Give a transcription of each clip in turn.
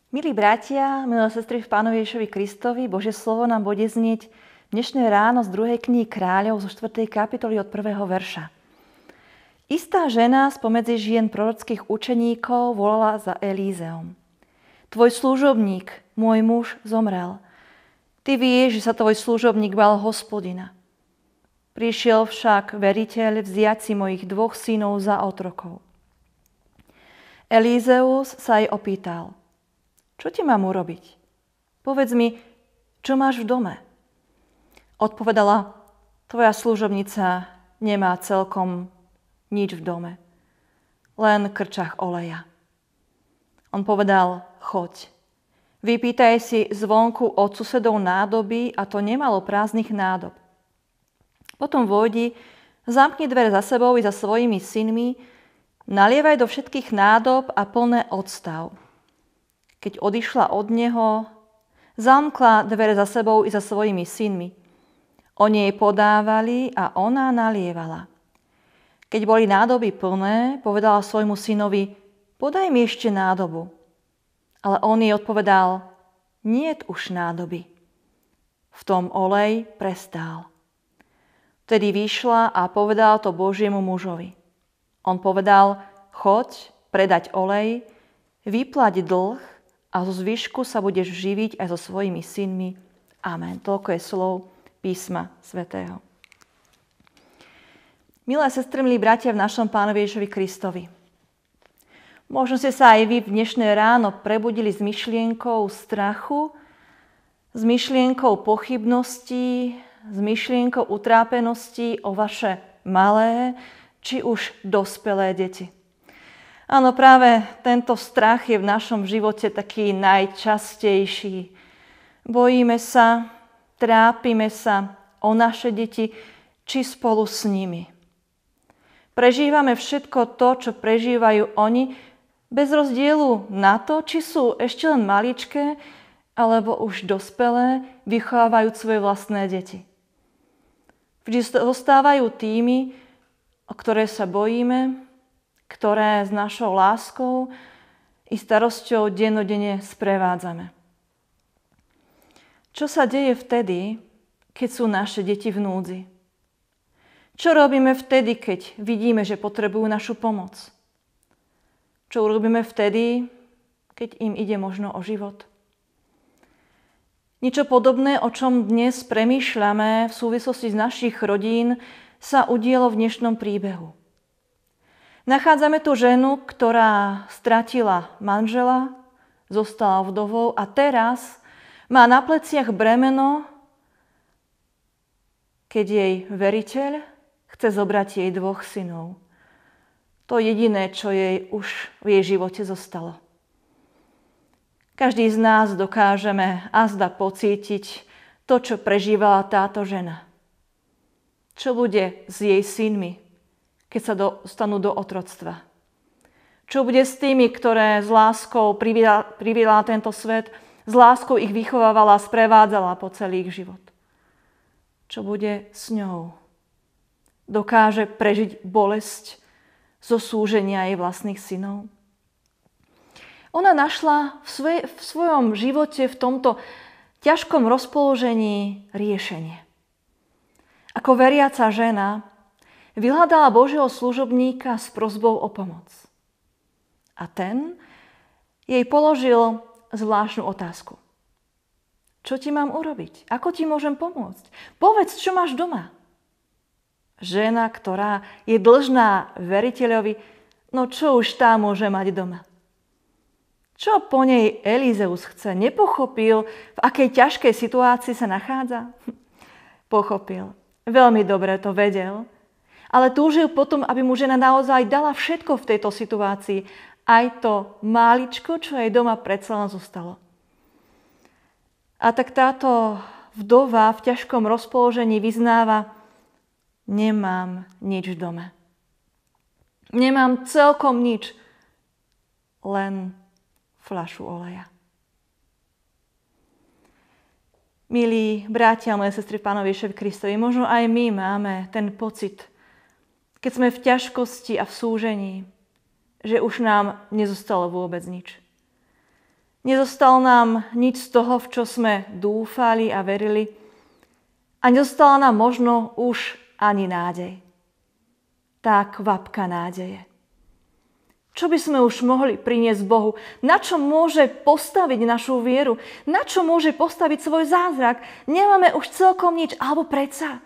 Milí bratia, milé sestry v Pánovi Ježišovi Kristovi, Božie slovo nám bude znieť dnešné ráno z 2. knihy Kráľov zo 4. kapitoly od 1. verša. Istá žena spomedzi žien prorockých učeníkov volala za Elízeom. Tvoj služobník, môj muž, zomrel. Ty vieš, že sa tvoj služobník bál Hospodina. Prišiel však veriteľ vziať si mojich 2 synov za otrokov. Elízeus sa jej opýtal: Čo ti mám urobiť? Povedz mi, čo máš v dome? Odpovedala: Tvoja služobnica nemá celkom nič v dome, len krčach oleja. On povedal: Choď, vypýtaj si zvonku od susedov nádoby, a to nemalo prázdnych nádob. Potom vojdi, zamkni dvere za sebou i za svojimi synmi, nalievaj do všetkých nádob a plné odstav. Keď odišla od neho, zamkla dvere za sebou i za svojimi synmi. Oni jej podávali a ona nalievala. Keď boli nádoby plné, povedala svojmu synovi: Podaj mi ešte nádobu. Ale on jej odpovedal: Niet už nádoby. V tom olej prestál. Vtedy vyšla a povedala to Božiemu mužovi. On povedal: Choď, predať olej, vyplať dlh, a zo zvyšku sa budeš živiť aj so svojimi synmi. Amen. Toľko je slov písma svätého. Milé sestry, milí bratia v našom Pánovi Ježišovi Kristovi. Možno ste sa aj vy v dnešné ráno prebudili s myšlienkou strachu, s myšlienkou pochybností, s myšlienkou utrápenosti o vaše malé či už dospelé deti. Áno, práve tento strach je v našom živote taký najčastejší. Bojíme sa, trápime sa o naše deti, či spolu s nimi. Prežívame všetko to, čo prežívajú oni, bez rozdielu na to, či sú ešte len maličké, alebo už dospelé, vychovávajú svoje vlastné deti. Vždy zostávajú tými, o ktoré sa bojíme, ktoré s našou láskou i starosťou dennodenne sprevádzame. Čo sa deje vtedy, keď sú naše deti v núdzi? Čo robíme vtedy, keď vidíme, že potrebujú našu pomoc? Čo urobíme vtedy, keď im ide možno o život? Niečo podobné, o čom dnes premýšľame v súvislosti s našich rodín, sa udialo v dnešnom príbehu. Nachádzame tu ženu, ktorá stratila manžela, zostala vdovou a teraz má na pleciach bremeno, keď jej veriteľ chce zobrať jej 2 synov. To jediné, čo jej už v jej živote zostalo. Každý z nás dokážeme azda pocítiť to, čo prežívala táto žena. Čo bude s jej synmi, keď sa dostanú do otroctva? Čo bude s tými, ktoré s láskou priviedla na tento svet, s láskou ich vychovávala a sprevádzala po celý ich život? Čo bude s ňou? Dokáže prežiť bolesť zo súženia jej vlastných synov? Ona našla v svojom živote, v tomto ťažkom rozpoložení riešenie. Ako veriaca žena vyhľadala Božieho služobníka s prosbou o pomoc. A ten jej položil zvláštnu otázku. Čo ti mám urobiť? Ako ti môžem pomôcť? Povedz, čo máš doma. Žena, ktorá je dlžná veriteľovi, no čo už tá môže mať doma? Čo po nej Elízeus chce? Nepochopil, v akej ťažkej situácii sa nachádza? Pochopil. Veľmi dobre to vedel. Ale túžil potom, aby mu žena naozaj dala všetko v tejto situácii. Aj to máličko, čo jej doma predsa len zostalo. A tak táto vdova v ťažkom rozpoložení vyznáva: Nemám nič v dome. Nemám celkom nič, len fľašu oleja. Milí bratia a moje sestry v Pánovi Ježišovi Kristovi, možno aj my máme ten pocit, keď sme v ťažkosti a v súžení, že už nám nezostalo vôbec nič. Nezostalo nám nič z toho, v čo sme dúfali a verili. A nezostala nám možno už ani nádej. Tá kvapka nádeje. Čo by sme už mohli priniesť Bohu? Na čo môže postaviť našu vieru? Na čo môže postaviť svoj zázrak? Nemáme už celkom nič, alebo predsa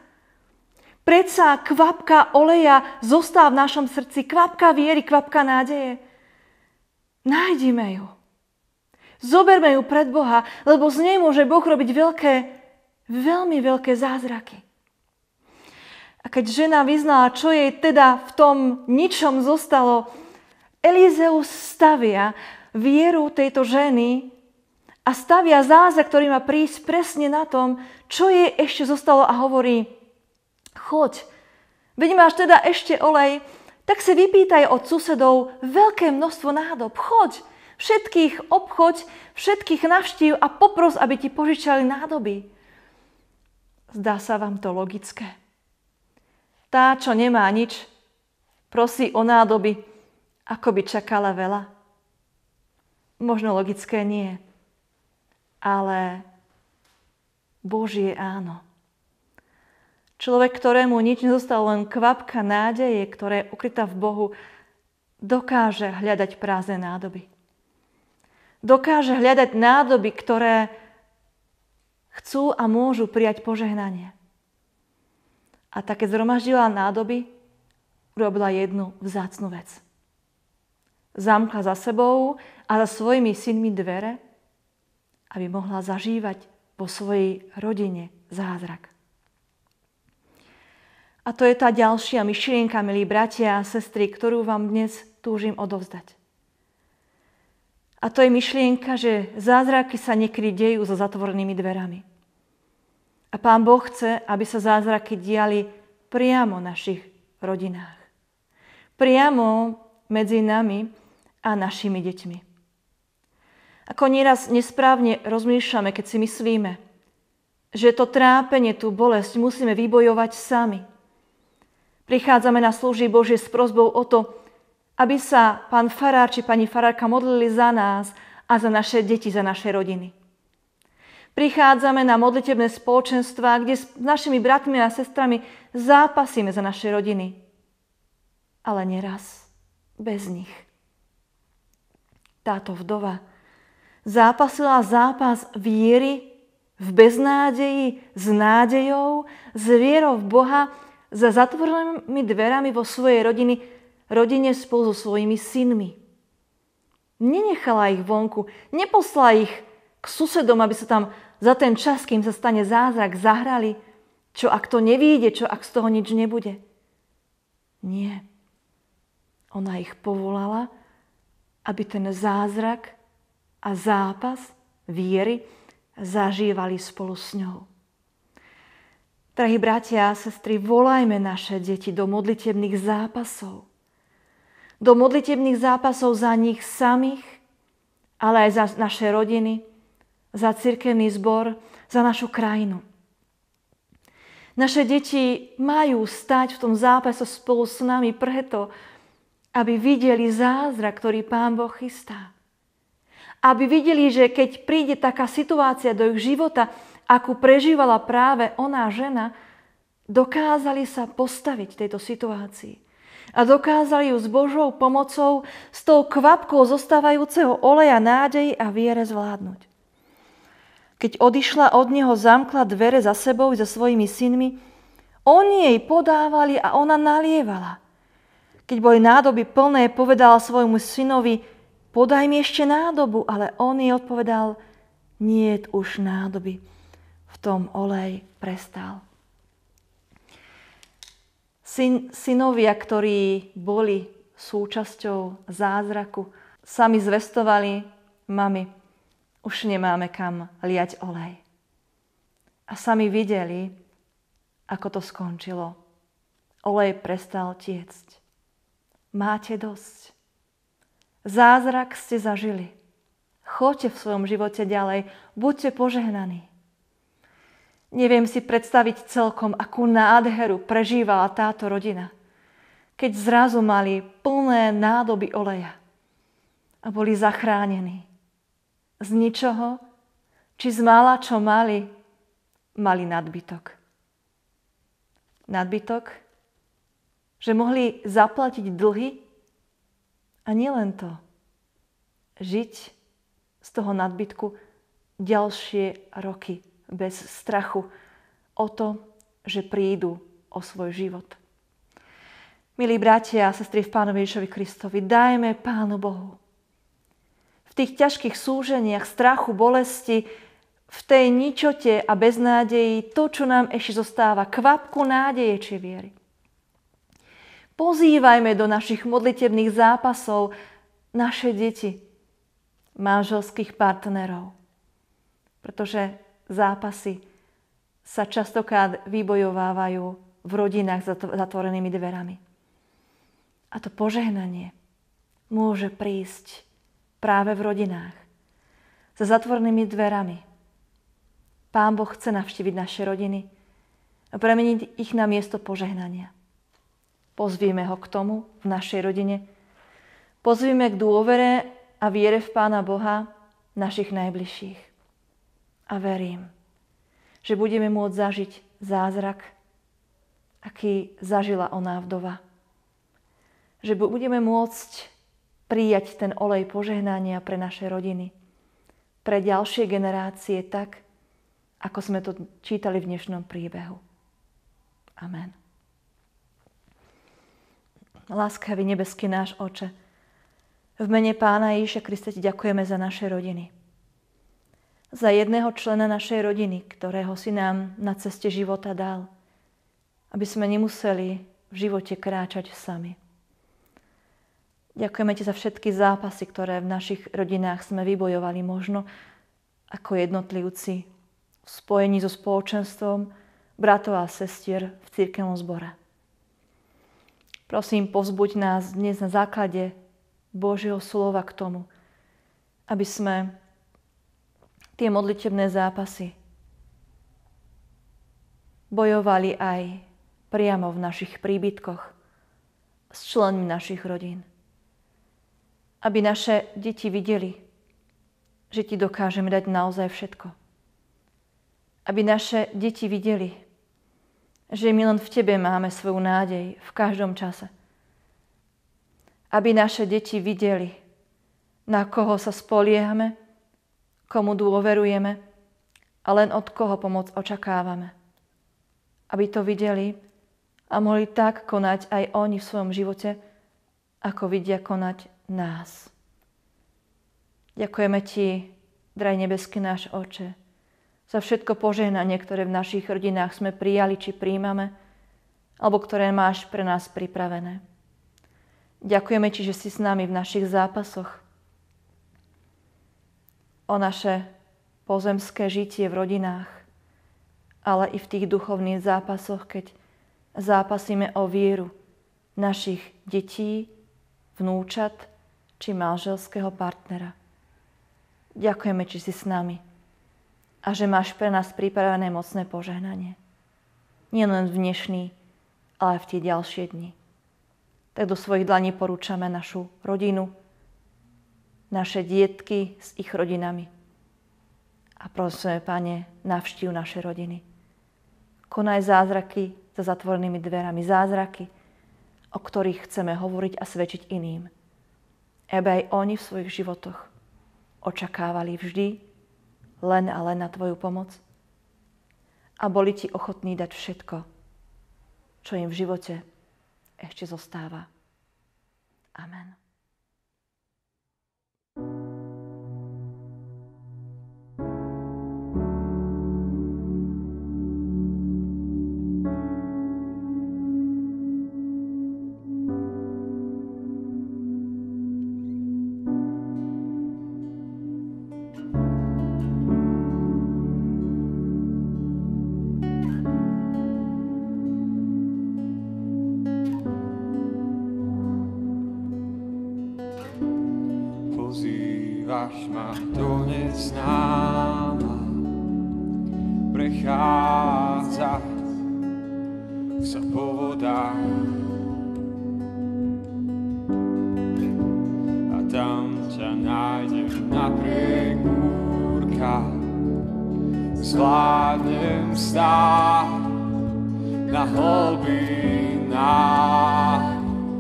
kvapka oleja zostáva v našom srdci, kvapka viery, kvapka nádeje. Nájdime ju. Zoberme ju pred Boha, lebo z nej môže Boh robiť veľmi veľké zázraky. A keď žena vyznala, čo jej teda v tom ničom zostalo, Elizeus stavia vieru tejto ženy a stavia zázrak, ktorý má prísť presne na tom, čo jej ešte zostalo a hovorí: choď, veď máš teda ešte olej, tak si vypýtaj od susedov veľké množstvo nádob. Choď, všetkých obchoď, všetkých navštív a popros, aby ti požičali nádoby. Zdá sa vám to logické? Tá, čo nemá nič, prosí o nádoby, ako by čakala veľa. Možno logické nie, ale Božie áno. Človek, ktorému nič nezostalo, len kvapka nádeje, ktorá je ukrytá v Bohu, dokáže hľadať prázdne nádoby. Dokáže hľadať nádoby, ktoré chcú a môžu prijať požehnanie. A tak, keď zhromaždila nádoby, urobila jednu vzácnu vec. Zamkla za sebou a za svojimi synmi dvere, aby mohla zažívať vo svojej rodine zázrak. A to je tá ďalšia myšlienka, milí bratia a sestry, ktorú vám dnes túžim odovzdať. A to je myšlienka, že zázraky sa niekedy dejú za zatvorenými dverami. A Pán Boh chce, aby sa zázraky diali priamo v našich rodinách. Priamo medzi nami a našimi deťmi. Ako nieraz nesprávne rozmýšľame, keď si myslíme, že to trápenie, tú bolesť musíme vybojovať sami. Prichádzame na služby Božie s prosbou o to, aby sa pán farár či pani farárka modlili za nás a za naše deti, za naše rodiny. Prichádzame na modlitebné spoločenstvá, kde s našimi bratmi a sestrami zápasíme za naše rodiny. Ale neraz bez nich. Táto vdova zápasila zápas viery v beznádeji, s nádejou, s vierou v Boha, za zatvorenými dverami vo svojej rodine spolu so svojimi synmi. Nenechala ich vonku, neposlala ich k susedom, aby sa tam za ten čas, kým sa stane zázrak, zahrali. Čo ak to nevyjde, čo ak z toho nič nebude? Nie. Ona ich povolala, aby ten zázrak a zápas viery zažívali spolu s ňou. Drahí bratia a sestry, volajme naše deti do modlitebných zápasov. Do modlitebných zápasov za nich samých, ale aj za naše rodiny, za cirkevný zbor, za našu krajinu. Naše deti majú stať v tom zápase spolu s nami preto, aby videli zázrak, ktorý Pán Boh chystá. Aby videli, že keď príde taká situácia do ich života, akú prežívala práve ona žena, dokázali sa postaviť tejto situácii. A dokázali ju s Božou pomocou, s tou kvapkou zostávajúceho oleja nádej a viere zvládnuť. Keď odišla od neho, zamkla dvere za sebou i za svojimi synmi, oni jej podávali a ona nalievala. Keď boli nádoby plné, povedala svojmu synovi: podaj mi ešte nádobu, ale on jej odpovedal: niet už nádoby. V tom olej prestal. Synovia, ktorí boli súčasťou zázraku, sami zvestovali: mami, už nemáme kam liať olej. A sami videli, ako to skončilo. Olej prestal tiecť. Máte dosť. Zázrak ste zažili. Choďte v svojom živote ďalej. Buďte požehnaní. Neviem si predstaviť celkom, akú nádheru prežívala táto rodina, keď zrazu mali plné nádoby oleja a boli zachránení. z ničoho, či z mála, čo mali nadbytok. Nadbytok, že mohli zaplatiť dlhy a nielen to, žiť z toho nadbytku ďalšie roky bez strachu o to, že prídu o svoj život. Milí bratia a sestry v Pánovi Ježišovi Kristovi, dajme Pánu Bohu v tých ťažkých súženiach, strachu, bolesti, v tej ničote a beznádeji to, čo nám ešte zostáva, kvapku nádeje či viery. Pozývajme do našich modlitebných zápasov naše deti, manželských partnerov, pretože zápasy sa častokrát vybojovávajú v rodinách s zatvorenými dverami. A to požehnanie môže prísť práve v rodinách za zatvorenými dverami. Pán Boh chce navštíviť naše rodiny a premeniť ich na miesto požehnania. Pozvíme ho k tomu v našej rodine. Pozvíme k dôvere a viere v Pána Boha našich najbližších. A verím, že budeme môcť zažiť zázrak, aký zažila oná vdova. Že budeme môcť prijať ten olej požehnania pre naše rodiny, pre ďalšie generácie tak, ako sme to čítali v dnešnom príbehu. Amen. Láskavý nebeský náš Oče, v mene Pána Ježiša Krista ti ďakujeme za naše rodiny. Za jedného člena našej rodiny, ktorého si nám na ceste života dal, aby sme nemuseli v živote kráčať sami. Ďakujeme ti za všetky zápasy, ktoré v našich rodinách sme vybojovali možno ako jednotlivci v spojení so spoločenstvom bratov a sestier v cirkevnom zbore. Prosím, povzbuď nás dnes na základe Božieho slova k tomu, aby sme tie modlitebné zápasy bojovali aj priamo v našich príbytkoch s členmi našich rodín. Aby naše deti videli, že ti dokážeme dať naozaj všetko. Aby naše deti videli, že my len v tebe máme svoju nádej v každom čase. Aby naše deti videli, na koho sa spoliehame, komu dôverujeme a len od koho pomoc očakávame. Aby to videli a mohli tak konať aj oni v svojom živote, ako vidia konať nás. Ďakujeme ti, drahý nebeský náš Oče, za všetko požehnanie, ktoré v našich rodinách sme prijali či príjmame, alebo ktoré máš pre nás pripravené. Ďakujeme ti, že si s nami v našich zápasoch o naše pozemské žitie v rodinách, ale i v tých duchovných zápasoch, keď zápasíme o vieru našich detí, vnúčat či manželského partnera. Ďakujeme, či si s nami a že máš pre nás pripravené mocné požehnanie. Nie len v dnešný, ale aj v tie ďalšie dni. Tak do svojich dlaní porúčame našu rodinu, naše dietky s ich rodinami. A prosíme, Pane, navštív naše rodiny. Konaj zázraky za zatvorenými dverami, zázraky, o ktorých chceme hovoriť a svedčiť iným. Aby aj oni v svojich životoch očakávali vždy len a len na tvoju pomoc a boli ti ochotní dať všetko, čo im v živote ešte zostáva. Amen. Pozývaš ma do neznáma, prechádza sa po vodách a tam ťa nájdem na bregu. zvládnem stáť na hlbinách.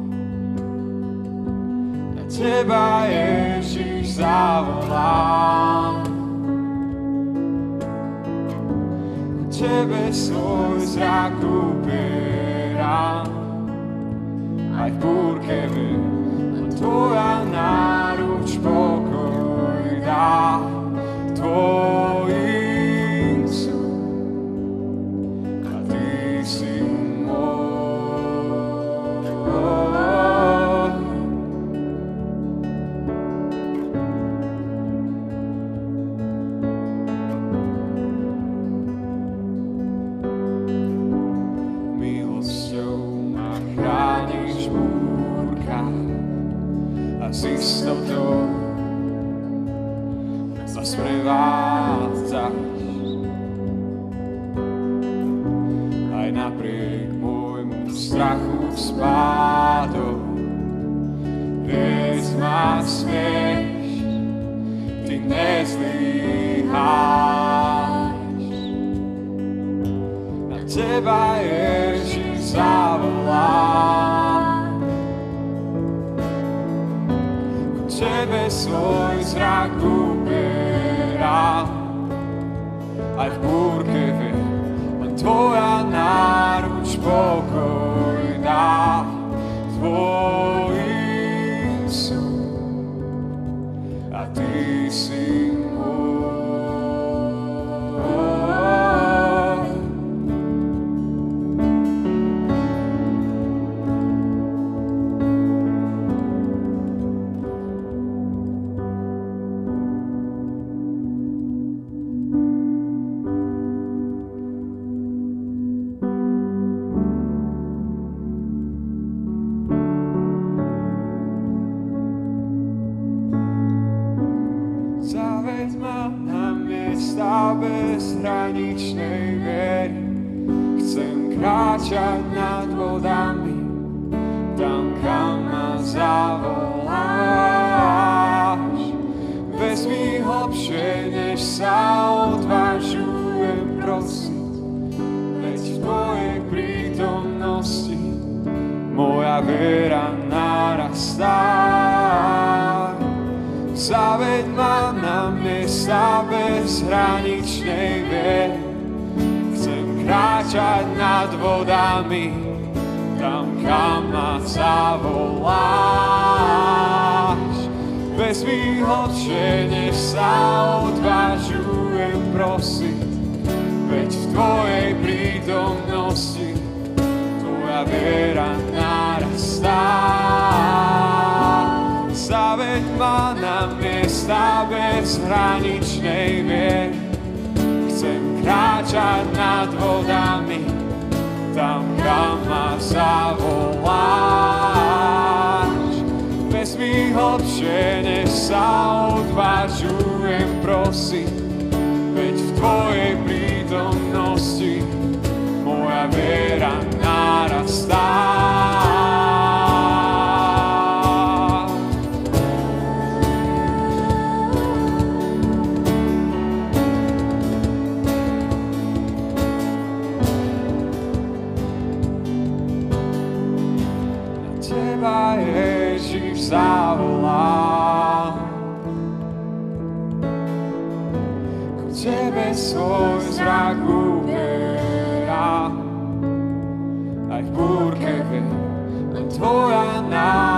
Na teba, Ježiš, zavolám. K tebe svoj zrak upieram. Aj v búrke viem, len tvoja náruč pokoj dá. Tvojím som a ty si môj. Milosťou ma chrániš v búrkach a s istotou ma sprevádzaš. Aj napriek môjmu strachu spádov, vieš ma smieš, ty nezlyháš. Na teba, Ježiš, zavolám. K tebe svoj zrak upieram. Aj v búrke viem, len tvoja náruč pokoj dá. Tvojím som a ty si môj. Zaveď ma na miesta bezhraničnej viery. Chcem kráčať nad vodami, tam, kam ma zavoláš. Vezmi hlbšie, než sa odvážujem prosiť, veď v tvojej prítomnosti moja viera narastá. Zaveď ma na miesta bezhraničnej viery. Chcem kráčať nad vodami, tam, kam ma zavoláš. Vezmi hlbšie, než sa odvážujem prosiť, veď v tvojej prítomnosti tvoja viera narastá. Zaveď ma na miesta bezhraničnej viery. Chcem kráčať nad vodami, tam, kam ma zavoláš. Vezmi hlbšie, než sa odvážujem prosiť, veď v tvojej prítomnosti moja viera narastá. Ježiš, zavolám. K tebe svoj zrak upieram. Aj v búrke viem, len tvoja náruč